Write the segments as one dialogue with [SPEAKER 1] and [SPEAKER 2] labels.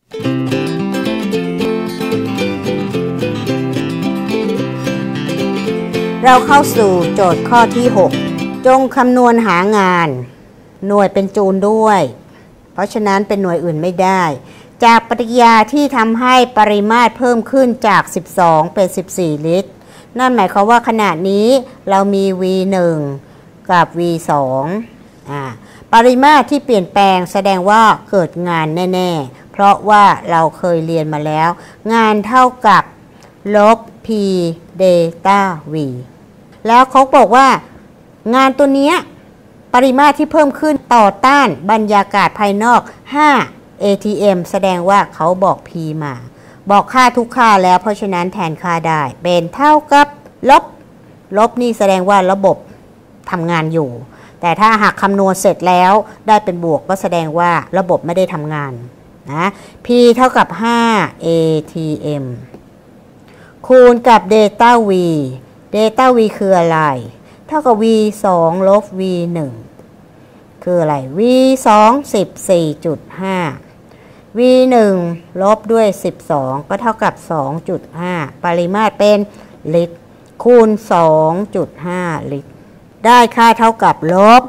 [SPEAKER 1] เราเข้าสู่โจทย์ข้อที่ 6 จงคำนวณหางานหน่วยเป็นจูลด้วยเพราะฉะนั้นเป็นหน่วยอื่นไม่ได้จากปฏิกิริยาที่ทำให้ปริมาตรเพิ่มขึ้นจาก12เป็น14ลิตรนั่นหมายความว่าขณะนี้เรามี V1 กับ V2 ปริมาตรที่เปลี่ยนแปลงแสดงว่าเกิดงานแน่ๆเพราะว่าเราเคยเรียนมาแล้วงานเท่ากับลบ P เดต้า V แล้วเขาบอกว่างานตัวนี้ปริมาตรที่เพิ่มขึ้นต่อต้านบรรยากาศภายนอก5 ATM แสดงว่าเขาบอก P มาบอกค่าทุกค่าแล้วเพราะฉะนั้นแทนค่าได้เป็นเท่ากับลบนี่แสดงว่าระบบทำงานอยู่แต่ถ้าหากคำนวณเสร็จแล้วได้เป็นบวกก็แสดงว่าระบบไม่ได้ทำงานนะ P เท่ากับ5 ATM คูณกับ Delta V Delta V คืออะไรเท่ากับ V 2 ลบ V 1คืออะไร V 2 14.5 V 1 ลบด้วย 12ก็เท่ากับ 2.5 ปริมาตรเป็นลิตรคูณ 2.5 ลิตรได้ค่าเท่ากับลบ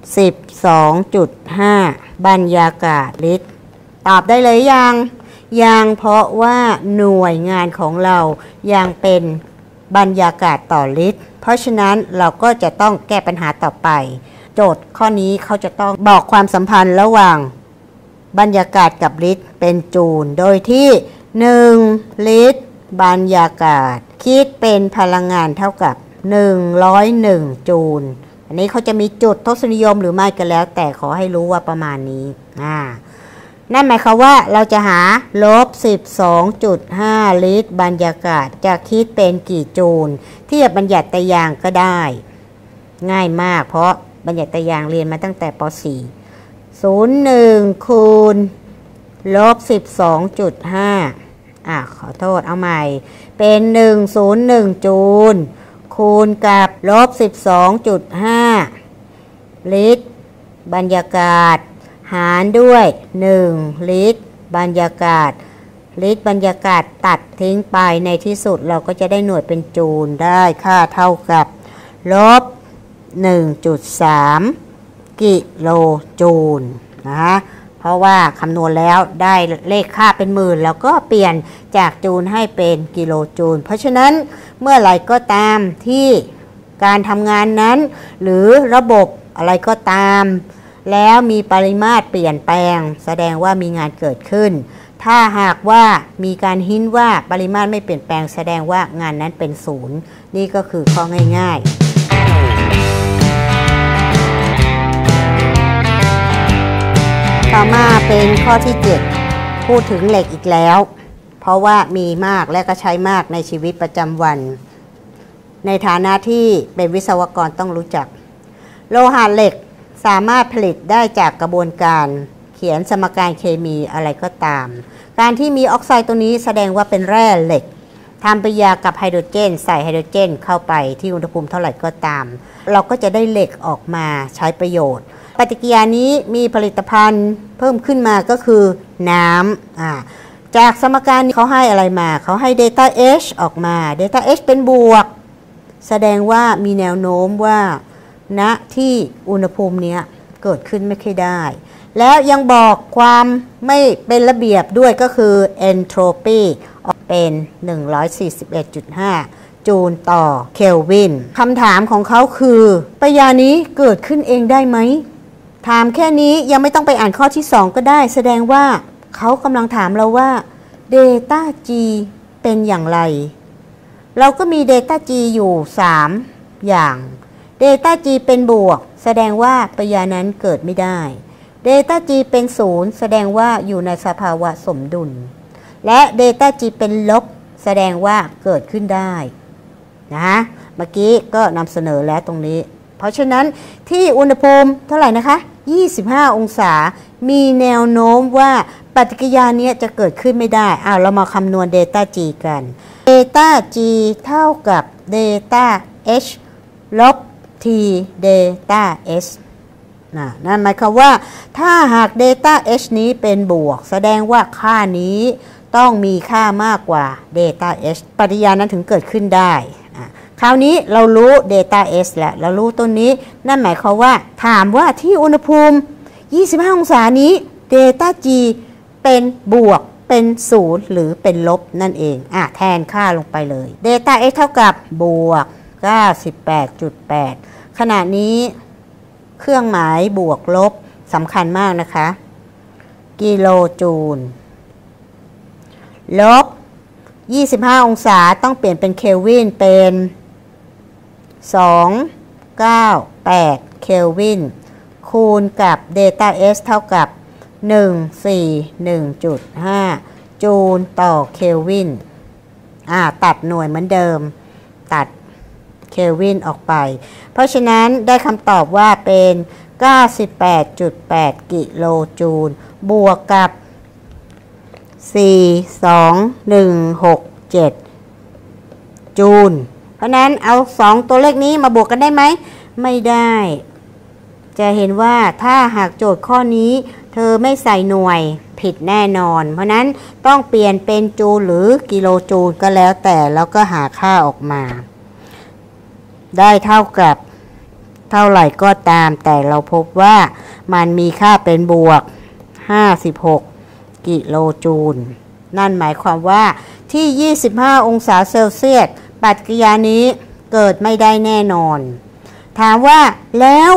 [SPEAKER 1] 12.5 บรรยากาศลิตรตอบได้เลยยังเพราะว่าหน่วยงานของเรายังเป็นบรรยากาศต่อลิตรเพราะฉะนั้นเราก็จะต้องแก้ปัญหาต่อไปโจทย์ข้อนี้เขาจะต้องบอกความสัมพันธ์ระหว่างบรรยากาศกับลิตรเป็นจูลโดยที่1ลิตรบรรยากาศคิดเป็นพลังงานเท่ากับ101จูลอันนี้เขาจะมีจุดทศนิยมหรือไม่ก็แล้วแต่ขอให้รู้ว่าประมาณนี้นั่นหมายความว่าเราจะหาลบ 12.5 ลิตรบรรยากาศจะคิดเป็นกี่จูลเทียบบัญญัติตารางก็ได้ง่ายมากเพราะบัญญัติตารางเรียนมาตั้งแต่ป .4 01คูณลบ 12.5ขอโทษเอาใหม่เป็น101จูลคูณกับลบ 12.5 ลิตรบรรยากาศหารด้วย1ลิตรบรรยากาศลิตรบรรยากาศตัดทิ้งไปในที่สุดเราก็จะได้หน่วยเป็นจูลได้ค่าเท่ากับลบ 1.3 กิโลจูลนะเพราะว่าคำนวณแล้วได้เลขค่าเป็นหมื่นแล้วก็เปลี่ยนจากจูลให้เป็นกิโลจูลเพราะฉะนั้นเมื่อไหร่ก็ตามที่การทำงานนั้นหรือระบบอะไรก็ตามแล้วมีปริมาตรเปลี่ยนแปลงแสดงว่ามีงานเกิดขึ้นถ้าหากว่ามีการหินว่าปริมาตรไม่เปลี่ยนแปลงแสดงว่างานนั้นเป็นศูนย์นี่ก็คือข้อง่ายๆต่อมาเป็นข้อที่ 7พูดถึงเหล็กอีกแล้วเพราะว่ามีมากและก็ใช้มากในชีวิตประจำวันในฐานะที่เป็นวิศวกรต้องรู้จักโลหะเหล็กสามารถผลิตได้จากกระบวนการเขียนสมการเคมีอะไรก็ตามการที่มีออกไซด์ตัวนี้แสดงว่าเป็นแร่เหล็กทำปฏิกิริยากับไฮโดรเจนใส่ไฮโดรเจนเข้าไปที่อุณหภูมิเท่าไหร่ก็ตามเราก็จะได้เหล็กออกมาใช้ประโยชน์ปฏิกิริยานี้มีผลิตภัณฑ์เพิ่มขึ้นมาก็คือน้ำจากสมการนี้เขาให้อะไรมาเขาให้ Delta H ออกมา Delta H เป็นบวกแสดงว่ามีแนวโน้มว่าณที่อุณหภูมินี้เกิดขึ้นไม่ค่อยได้แล้วยังบอกความไม่เป็นระเบียบด้วยก็คือ entropy เป็น 141.5 จูลต่อเคลวินคำถามของเขาคือปฏิกิริยานี้เกิดขึ้นเองได้ไหมถามแค่นี้ยังไม่ต้องไปอ่านข้อที่ 2ก็ได้แสดงว่าเขากำลังถามเราว่า Delta G เป็นอย่างไรเราก็มี Delta G อยู่3อย่างDelta G เป็นบวกแสดงว่าปฏิกิริยานั้นเกิดไม่ได้ Delta G เป็น0แสดงว่าอยู่ในสภาวะสมดุลและ Delta G เป็นลบแสดงว่าเกิดขึ้นได้นะเมื่อกี้ก็นำเสนอแล้วตรงนี้เพราะฉะนั้นที่อุณหภูมิเท่าไหร่นะคะ25องศามีแนวโน้มว่าปฏิกิริยานี้จะเกิดขึ้นไม่ได้เรามาคำนวณ Delta G กัน Delta G เท่ากับ Delta H ลบ T Delta S นั่นหมายความว่าถ้าหาก delta H นี้เป็นบวกแสดงว่าค่านี้ต้องมีค่ามากกว่า delta H ปฏิกิริยานั้นถึงเกิดขึ้นได้คราวนี้เรารู้ delta S แล้วเรารู้ตัวนี้นั่นหมายความว่าถามว่าที่อุณหภูมิ25 องศานี้ delta G เป็นบวกเป็น0หรือเป็นลบนั่นเองแทนค่าลงไปเลย delta S เท่ากับบวก 98.8 ขณะนี้เครื่องหมายบวกลบสำคัญมากนะคะกิโลจูลลบ25 องศาต้องเปลี่ยนเป็นเคลวินเป็น298เคลวินคูณกับ delta S เท่ากับ141.5 จูลต่อเคลวินตัดหน่วยเหมือนเดิมตัดเคลวินออกไปเพราะฉะนั้นได้คำตอบว่าเป็น 98.8 กิโลจูลบวกกับ42167จูลเพราะนั้นเอา2ตัวเลขนี้มาบวกกันได้ไหมไม่ได้จะเห็นว่าถ้าหากโจทย์ข้อนี้เธอไม่ใส่หน่วยผิดแน่นอนเพราะนั้นต้องเปลี่ยนเป็นจูลหรือกิโลจูลก็แล้วแต่แล้วก็หาค่าออกมาได้เท่ากับเท่าไหร่ก็ตามแต่เราพบว่ามันมีค่าเป็นบวก56กิโลจูลนั่นหมายความว่าที่25 องศาเซลเซียสปฏิกิริยานี้เกิดไม่ได้แน่นอนถามว่าแล้ว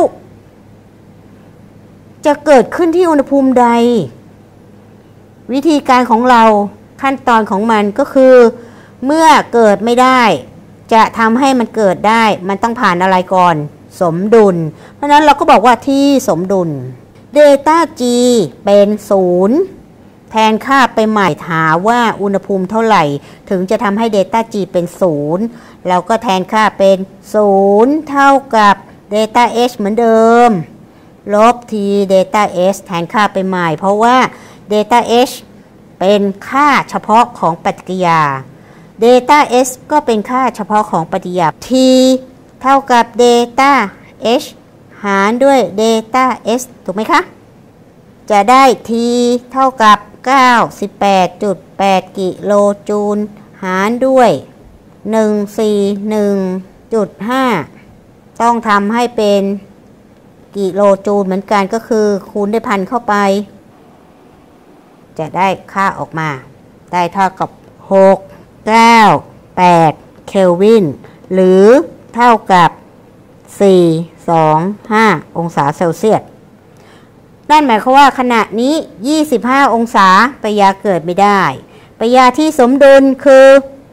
[SPEAKER 1] จะเกิดขึ้นที่อุณหภูมิใดวิธีการของเราขั้นตอนของมันก็คือเมื่อเกิดไม่ได้จะทำให้มันเกิดได้มันต้องผ่านอะไรก่อนสมดุลเพราะนั้นเราก็บอกว่าที่สมดุล delta G เป็น0แทนค่าไปใหม่หาว่าอุณหภูมิเท่าไหร่ถึงจะทำให้ delta G เป็น0เราก็แทนค่าเป็น0เท่ากับ delta H เหมือนเดิมลบ t delta S แทนค่าไปใหม่เพราะว่า delta H เป็นค่าเฉพาะของปฏิกิริยา delta S ก็เป็นค่าเฉพาะของปฏิกิริยา t เท่ากับ delta H หารด้วย delta S ถูกไหมคะจะได้ t เท่ากับ 98.8 กิโลจูลหารด้วย 141.5 ต้องทำให้เป็นกิโลจูลเหมือนกันก็คือคูณด้วยพันเข้าไปจะได้ค่าออกมาได้เท่ากับ698เคลวินหรือเท่ากับ425องศาเซลเซียสนั่นหมายความว่าขณะนี้25 องศาปฏิกิริยาเกิดไม่ได้ปฏิกิริยาที่สมดุลคือ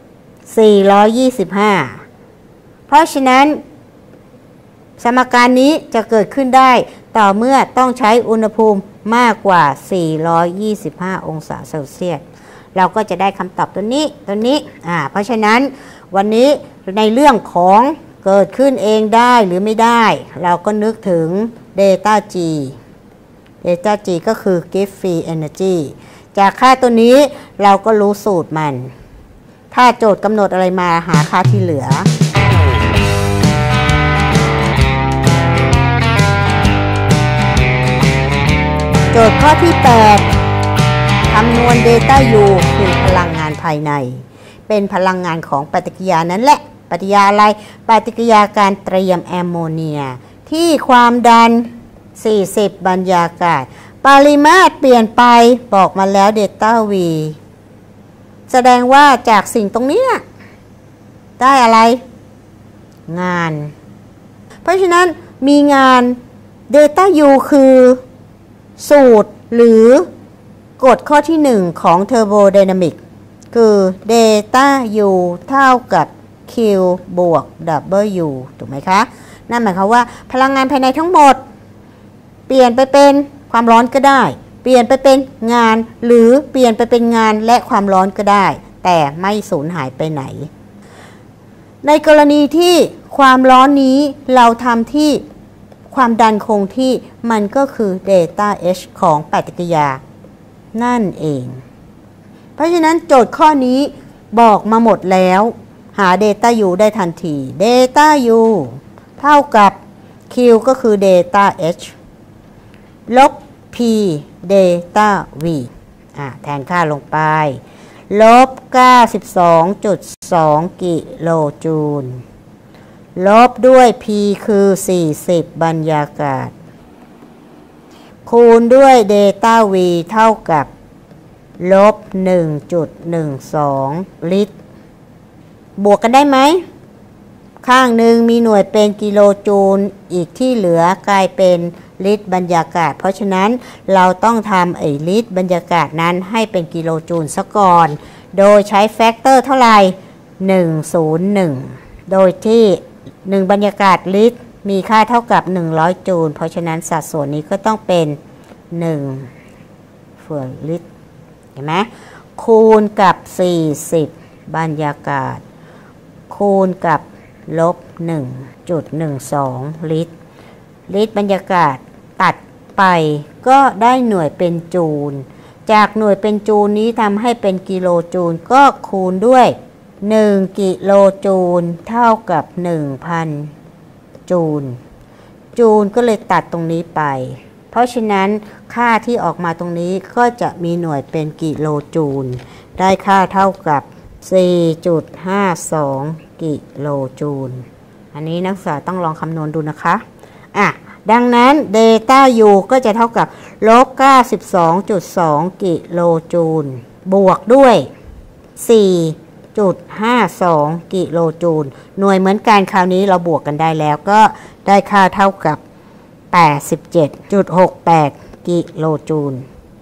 [SPEAKER 1] 425เพราะฉะนั้นสมการนี้จะเกิดขึ้นได้ต่อเมื่อต้องใช้อุณหภูมิมากกว่า425องศาเซลเซียสเราก็จะได้คำตอบตัวนี้เพราะฉะนั้นวันนี้ในเรื่องของเกิดขึ้นเองได้หรือไม่ได้เราก็นึกถึง delta G delta G ก็คือ give free energy จากค่าตัวนี้เราก็รู้สูตรมันถ้าโจทย์กำหนดอะไรมาหาค่าที่เหลือโจทย์ข้อที่ 8 คำนวณ delta U คือพลังงานภายในเป็นพลังงานของปฏิกิริยานั้นแหละปฏิกิริยาอะไรปฏิกิริยาการเตรียมแอมโมเนียที่ความดัน40บรรยากาศปริมาตรเปลี่ยนไปบอกมาแล้วเดลต้า V แสดงว่าจากสิ่งตรงนี้ได้อะไรงานเพราะฉะนั้นมีงานเดลต้า U คือสูตรหรือกฎข้อที่1ของเทอร์โบไดนามิกคือเดลต้า U เท่ากับ Q บวก W ถูกไหมคะนั่นหมายความว่าพลังงานภายในทั้งหมดเปลี่ยนไปเป็นความร้อนก็ได้เปลี่ยนไปเป็นงานหรือเปลี่ยนไปเป็นงานและความร้อนก็ได้แต่ไม่สูญหายไปไหนในกรณีที่ความร้อนนี้เราทำที่ความดันคงที่มันก็คือเดลต้า H ของปฏิกิริยานั่นเองเพราะฉะนั้นโจทย์ข้อนี้บอกมาหมดแล้วหาเดลต้า U ได้ทันทีเดลต้า U เท่ากับ Q ก็คือเดลต้า H ลบ p เดลต้า v แทนค่าลงไปลบ 92.2 กิโลจูลลบด้วย p คือ 40 บรรยากาศคูณด้วยเดลต้า v เท่ากับลบ 1.12 ลิตรบวกกันได้ไหมข้างหนึ่งมีหน่วยเป็นกิโลจูลอีกที่เหลือกลายเป็นลิตรบรรยากาศเพราะฉะนั้นเราต้องทำลิตรบรรยากาศนั้นให้เป็นกิโลจูลซะก่อนโดยใช้แฟกเตอร์เท่าไหร่101โดยที่1บรรยากาศลิตรมีค่าเท่ากับ100จูลเพราะฉะนั้นสัดส่วนนี้ก็ต้องเป็น1ส่วนลิตรเห็นไหมคูณกับ40บรรยากาศคูณกับลบ 1.12 ลิตรบรรยากาศตัดไปก็ได้หน่วยเป็นจูลจากหน่วยเป็นจูลนี้ทำให้เป็นกิโลจูลก็คูณด้วย1กิโลจูลเท่ากับ 1,000 จูลก็เลยตัดตรงนี้ไปเพราะฉะนั้นค่าที่ออกมาตรงนี้ก็จะมีหน่วยเป็นกิโลจูลได้ค่าเท่ากับ 4.52 กิโลจูลอันนี้นักศึกษาต้องลองคำนวณดูนะคะดังนั้นเดลต้า U ก็จะเท่ากับลบ 92.2 กิโลจูลบวกด้วย 4.52 กิโลจูลหน่วยเหมือนกันคราวนี้เราบวกกันได้แล้วก็ได้ค่าเท่ากับ 87.68 กิโลจูล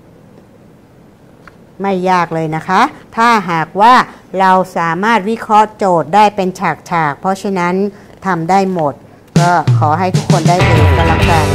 [SPEAKER 1] ไม่ยากเลยนะคะถ้าหากว่าเราสามารถวิเคราะห์โจทย์ได้เป็นฉากๆเพราะฉะนั้นทำได้หมดก็ขอให้ทุกคนได้เองก็แล้วกัน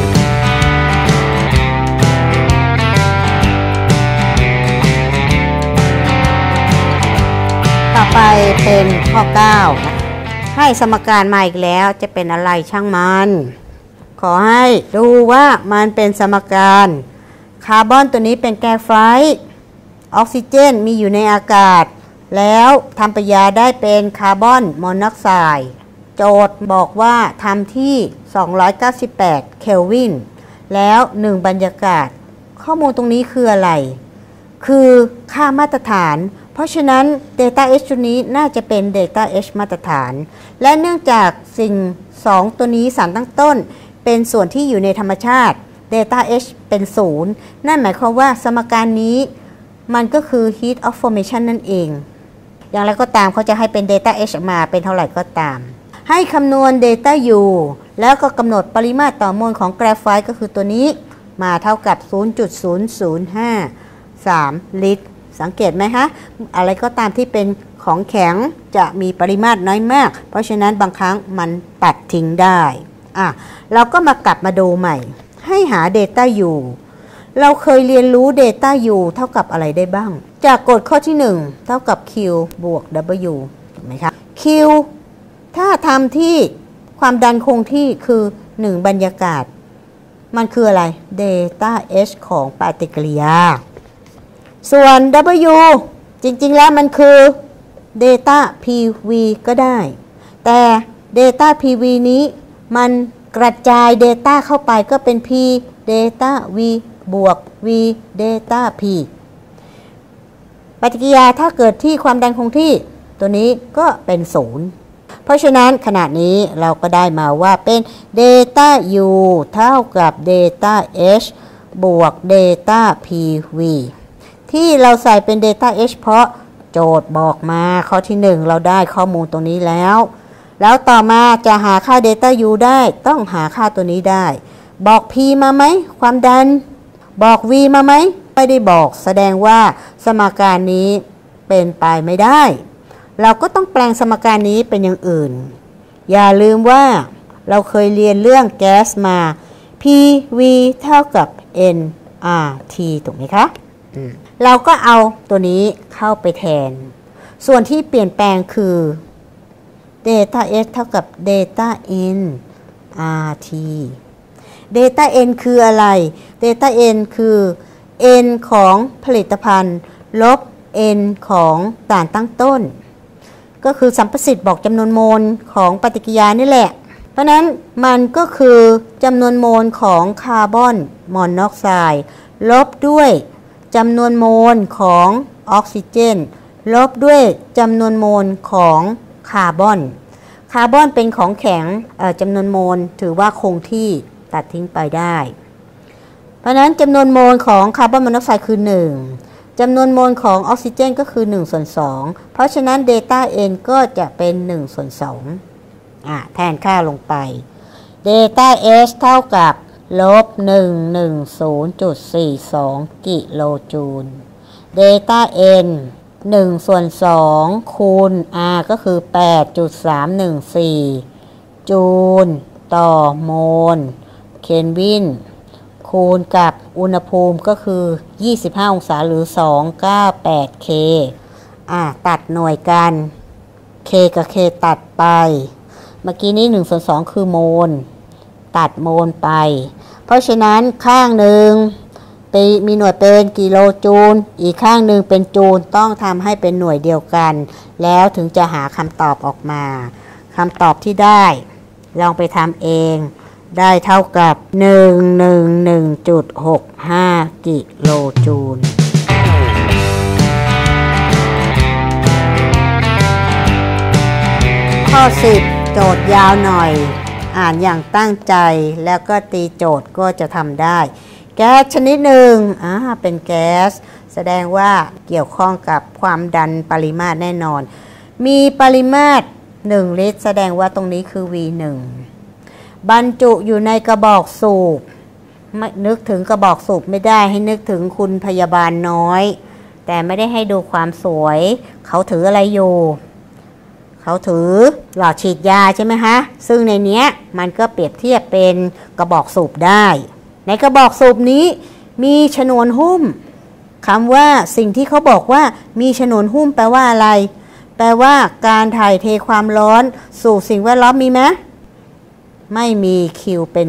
[SPEAKER 1] ต่อไปเป็นข้อ9นะให้สมการมาอีกแล้วจะเป็นอะไรช่างมันขอให้ดูว่ามันเป็นสมการคาร์บอนตัวนี้เป็นแก๊สไฟออกซิเจนมีอยู่ในอากาศแล้วทำปฏิกิริยาได้เป็นคาร์บอนมอนอกไซด์โจทย์บอกว่าทำที่298เคลวินแล้ว1บรรยากาศข้อมูลตรงนี้คืออะไรคือค่ามาตรฐานเพราะฉะนั้น Delta H ตัวนี้น่าจะเป็น Delta H มาตรฐานและเนื่องจากสิ่ง2ตัวนี้สารตั้งต้นเป็นส่วนที่อยู่ในธรรมชาติ Delta H เป็น0นั่นหมายความว่าสมการนี้มันก็คือ heat of formation นั่นเองอย่างไรก็ตามเขาจะให้เป็น Delta H มาเป็นเท่าไหร่ก็ตามให้คำนวณ Delta U แล้วก็กำหนดปริมาตรต่อมวลของแกรไฟต์ก็คือตัวนี้มาเท่ากับ 0.0053 ลิตรสังเกตไหมคะอะไรก็ตามที่เป็นของแข็งจะมีปริมาตรน้อยมากเพราะฉะนั้นบางครั้งมันตัดทิ้งได้เราก็มากลับมาดูใหม่ให้หา Delta U เราเคยเรียนรู้ Delta U เท่ากับอะไรได้บ้างจากกฎข้อที่1เท่ากับ Q บวก W ถูกไหมคะ Q ถ้าทำที่ความดันคงที่คือ1บรรยากาศมันคืออะไร Delta H ของปฏิกิริยาส่วน W จริงๆแล้วมันคือ Delta PV ก็ได้แต่ Delta PV นี้มันกระจาย Delta เข้าไปก็เป็น P Delta V บวก V Delta P ปฏิกิริยาถ้าเกิดที่ความดันคงที่ตัวนี้ก็เป็น0เพราะฉะนั้นขณะนี้เราก็ได้มาว่าเป็น Delta U เท่ากับ Delta H บวก Delta PV ที่เราใส่เป็น Delta H เพราะโจทย์บอกมาข้อที่1เราได้ข้อมูลตรงนี้แล้วต่อมาจะหาค่า Delta U ได้ต้องหาค่าตัวนี้ได้บอก P มาไหมความดันบอก V มาไหมไม่ได้บอกแสดงว่าสมการนี้เป็นไปไม่ได้เราก็ต้องแปลงสมการนี้เป็นอย่างอื่นอย่าลืมว่าเราเคยเรียนเรื่องแก๊สมา PV เท่ากับ nRT ถูกไหมคะเราก็เอาตัวนี้เข้าไปแทนส่วนที่เปลี่ยนแปลงคือ Delta S เท่ากับ Delta nRT Delta N คืออะไร Delta N คือ N ของผลิตภัณฑ์ลบ N ของสารตั้งต้นก็คือสัมประสิทธิ์บอกจำนวนโมลของปฏิกิริยานี่แหละเพราะนั้นมันก็คือจำนวนโมลของคาร์บอนมอนอกไซด์ลบด้วยจำนวนโมลของออกซิเจนลบด้วยจำนวนโมลของคาร์บอนเป็นของแข็งจำนวนโมลถือว่าคงที่ตัดทิ้งไปได้เพราะนั้นจำนวนโมลของคาร์บอนมอนอกไซด์คือ1จำนวนโมลของออกซิเจนก็คือ1/2เพราะฉะนั้นเดต้า n ก็จะเป็น1/2แทนค่าลงไปเดต้า s เท่ากับ-110.42 กิโลจูลเดต้า n 1/2 คูณ r ก็คือ 8.314 จูลต่อโมลเคลวินคูณกับอุณหภูมิก็คือ25องศาหรือ298 k ตัดหน่วยกัน k กับ k ตัดไปเมื่อกี้นี้1/2คือโมลตัดโมลไปเพราะฉะนั้นข้างหนึ่งมีหน่วยเป็นกิโลจูลอีกข้างหนึ่งเป็นจูลต้องทำให้เป็นหน่วยเดียวกันแล้วถึงจะหาคำตอบออกมาคำตอบที่ได้ลองไปทำเองได้เท่ากับ 111.65 กิโลจูลข้อ10โจทย์ยาวหน่อยอ่านอย่างตั้งใจแล้วก็ตีโจทย์ก็จะทำได้แก๊สชนิดหนึ่งเป็นแก๊สแสดงว่าเกี่ยวข้องกับความดันปริมาตรแน่นอนมีปริมาตร1 ลิตรแสดงว่าตรงนี้คือ V1 บรรจุอยู่ในกระบอกสูบนึกถึงกระบอกสูบไม่ได้ให้นึกถึงคุณพยาบาลน้อยแต่ไม่ได้ให้ดูความสวยเขาถืออะไรอยู่เขาถือหลอดฉีดยาใช่ไหมคะซึ่งในนี้มันก็เปรียบเทียบเป็นกระบอกสูบได้ในกระบอกสูบนี้มีฉนวนหุ้มคำว่าสิ่งที่เขาบอกว่ามีฉนวนหุ้มแปลว่าอะไรแปลว่าการถ่ายเทความร้อนสู่สิ่งแวดล้อมมีไหมไม่มี Q เป็น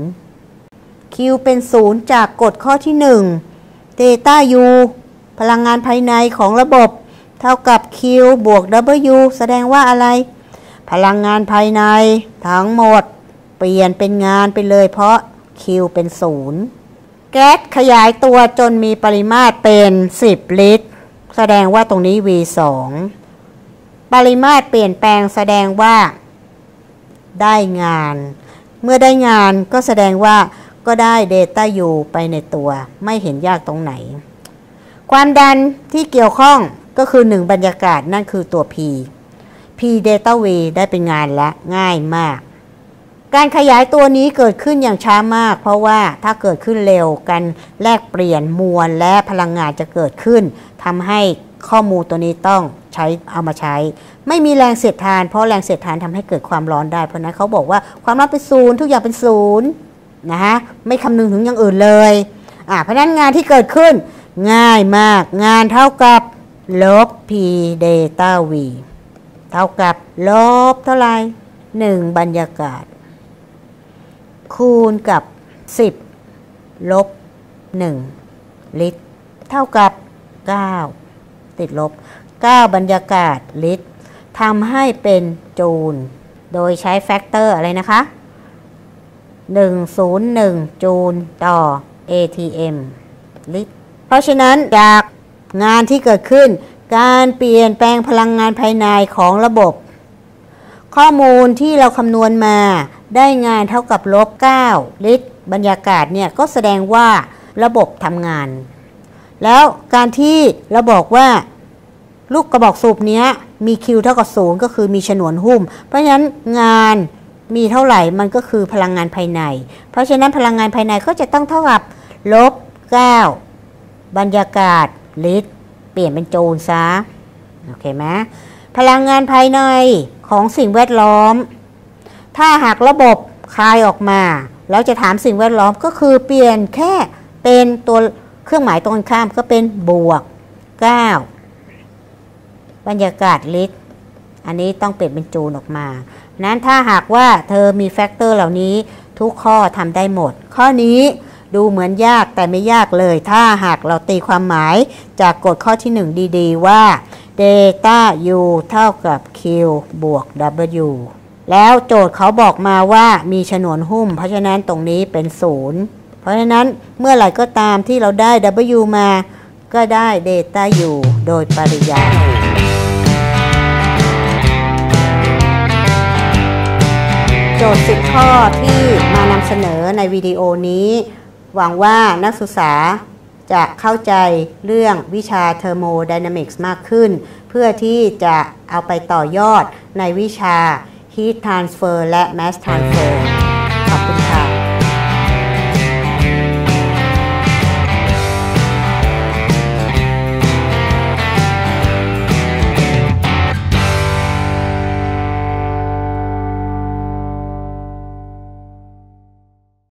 [SPEAKER 1] 0 Q เป็น0จากกฎข้อที่1เทต้า U พลังงานภายในของระบบเท่ากับ Q บวก W แสดงว่าอะไรพลังงานภายในทั้งหมดเปลี่ยนเป็นงานไปเลยเพราะ Q เป็น0แก๊สขยายตัวจนมีปริมาตรเป็น10 ลิตรแสดงว่าตรงนี้ V2 ปริมาตรเปลี่ยนแปลงแสดงว่าได้งานเมื่อได้งานก็แสดงว่าก็ได้เดต้า U ไปในตัวไม่เห็นยากตรงไหนความดันที่เกี่ยวข้องก็คือ1บรรยากาศนั่นคือตัว Pเดต้า V ได้เป็นงานและง่ายมากการขยายตัวนี้เกิดขึ้นอย่างช้ามากเพราะว่าถ้าเกิดขึ้นเร็วกันแลกเปลี่ยนมวลและพลังงานจะเกิดขึ้นทำให้ข้อมูลตัวนี้ต้องเอามาใช้ไม่มีแรงเสียดทานเพราะแรงเสียดทานทำให้เกิดความร้อนได้เพราะนั้นเขาบอกว่าความร้อนเป็น0ทุกอย่างเป็น0นะฮะไม่คำนึงถึงอย่างอื่นเลยเพราะนั้นงานที่เกิดขึ้นง่ายมากงานเท่ากับลบ P เดต้า V เท่ากับลบเท่าไหร่1บรรยากาศคูณกับ10ลบ1ลิตรเท่ากับ9ติดลบ9บรรยากาศลิตรทำให้เป็นจูลโดยใช้แฟกเตอร์อะไรนะคะ101จูลต่อ ATM ลิตรเพราะฉะนั้นจากงานที่เกิดขึ้นการเปลี่ยนแปลงพลังงานภายในของระบบข้อมูลที่เราคำนวณมาได้งานเท่ากับลบ9ลิตรบรรยากาศเนี่ยก็แสดงว่าระบบทำงานแล้วการที่เราบอกว่าลูกกระบอกสูบนี้มี Q เท่ากับ0ก็คือมีฉนวนหุ้มเพราะฉะนั้นงานมีเท่าไหร่มันก็คือพลังงานภายในเพราะฉะนั้นพลังงานภายในก็จะต้องเท่ากับลบ9บรรยากาศลิตรเปลี่ยนเป็นจูลซะโอเคไหมพลังงานภายในของสิ่งแวดล้อมถ้าหากระบบคายออกมาแล้วจะถามสิ่งแวดล้อมก็คือเปลี่ยนแค่เป็นตัวเครื่องหมายตรงข้ามก็เป็นบวก9บรรยากาศลิตรอันนี้ต้องเปลี่ยนเป็นจูลออกมานั้นถ้าหากว่าเธอมีแฟกเตอร์เหล่านี้ทุกข้อทำได้หมดข้อนี้ดูเหมือนยากแต่ไม่ยากเลยถ้าหากเราตีความหมายจากกฎข้อที่1ดีๆว่า Delta U เท่ากับ Q บวก W แล้วโจทย์เขาบอกมาว่ามีฉนวนหุ้มเพราะฉะนั้นตรงนี้เป็น0เพราะฉะนั้นเมื่อไหร่ก็ตามที่เราได้ W มาก็ได้ Delta U โดยปริยายโจทย์10ข้อที่มานำเสนอในวิดีโอนี้หวังว่านักศึกษาจะเข้าใจเรื่องวิชา Thermodynamics มากขึ้นเพื่อที่จะเอาไปต่อยอดในวิชา Heat Transfer และ Mass Transfer